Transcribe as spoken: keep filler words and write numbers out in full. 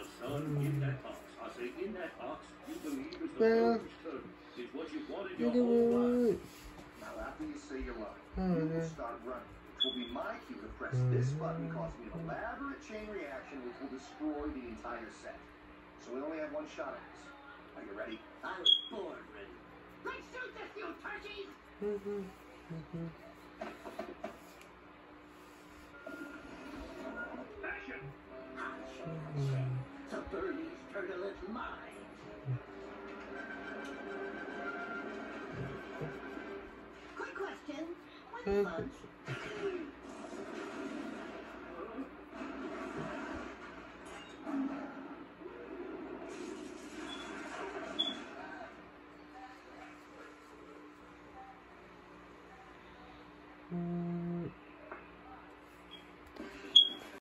son, in that box. I say in that box, you believe is the Well, perfect turn. It's what you've wanted you your do whole life. it. Now after you say your line, Oh, you will okay. start running. It will be my cue to press Mm-hmm. this button, causing an elaborate chain reaction which will destroy the entire set. So we only have one shot at this. Are you ready? I was born ready. Let's shoot this, you turkeys! Mm-hmm. Mm-hmm. Action! The Burmese turtle is mine. Quick question. When's lunch?